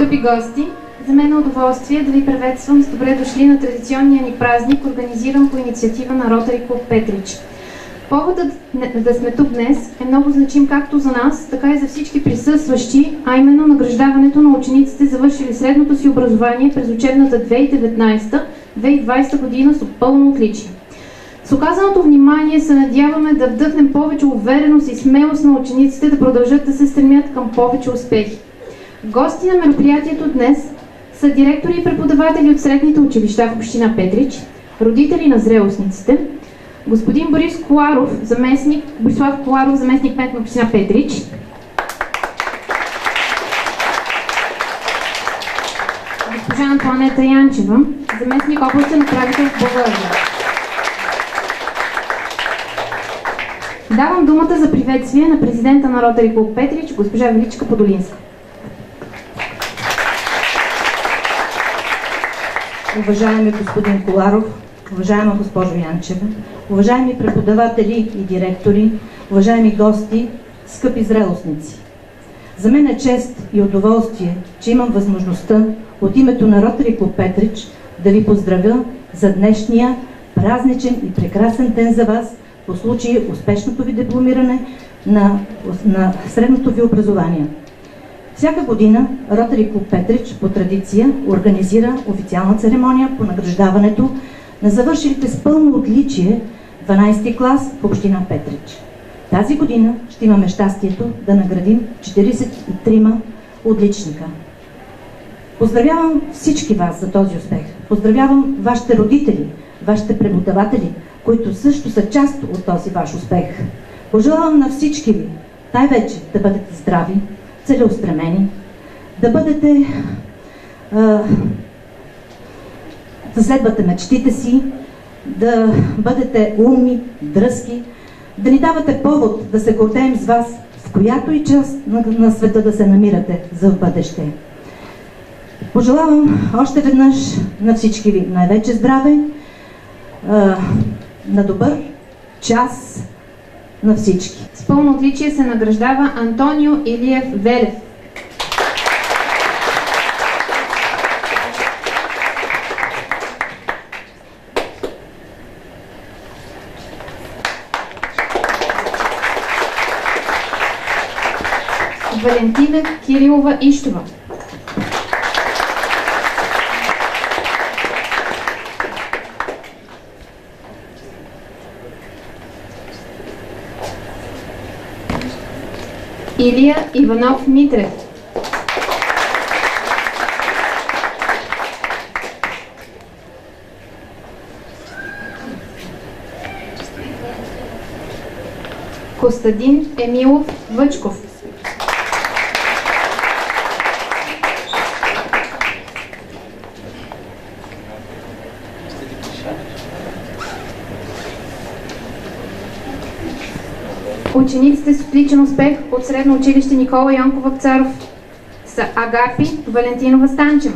Скъпи гости, за мен е удоволствие да ви приветствам с добре дошли на традиционния ни празник, организиран по инициатива на Ротари Клуб Петрич. Поводът да сме тук днес е много значим както за нас, така и за всички присъстващи, а именно награждаването на учениците, завършили средното си образование през учебната 2019-2020 година с пълно отличие. С оказаното внимание се надяваме да вдъхнем повече увереност и смелост на учениците да продължат да се стремят към повече успехи. Гости на мероприятието днес са директори и преподаватели от средните училища в община Петрич, родители на зрелостниците, господин Борислав Коларов, заместник кмет на община Петрич, госпожа Антоанета Янчева, заместник областен управител в Благоевград. Давам думата за приветствие на президента на Ротари Клуб Петрич, госпожа Величка Подолинска. Уважаеми господин Коларов, уважаема госпожо Янчева, уважаеми преподаватели и директори, уважаеми гости, скъпи зрелостници! За мен е чест и удоволствие, че имам възможността от името на Ротари Клуб Петрич да ви поздравя за днешния празничен и прекрасен ден за вас по случай успешното ви дипломиране на средното ви образование. Всяка година Ротари Клуб Петрич по традиция организира официална церемония по награждаването на завършилите с пълно отличие 12-ти клас в община Петрич. Тази година ще имаме щастието да наградим 43 отличника. Поздравявам всички вас за този успех. Поздравявам вашите родители, вашите преподаватели, които също са част от този ваш успех. Пожелавам на всички ви най-вече да бъдете здрави, целеустремени, да бъдете да следвате мечтите си, да бъдете умни, дръзки, да ни давате повод да се гордеем с вас, в която и част на света да се намирате за в бъдеще. Пожелавам още веднъж на всички ви най-вече здраве, на добър час на всички. С пълно отличие се награждава Антонио Илиев Велев. Валентина Кирилова Ищова. Илия Иванов Митрев. Костадин Емилов Въчков. Учениците с отличен успех от средно училище Никола Йонков Вапцаров са Агапи Валентинова Станчева,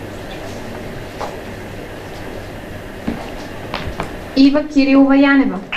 Ива Кирилова Янева,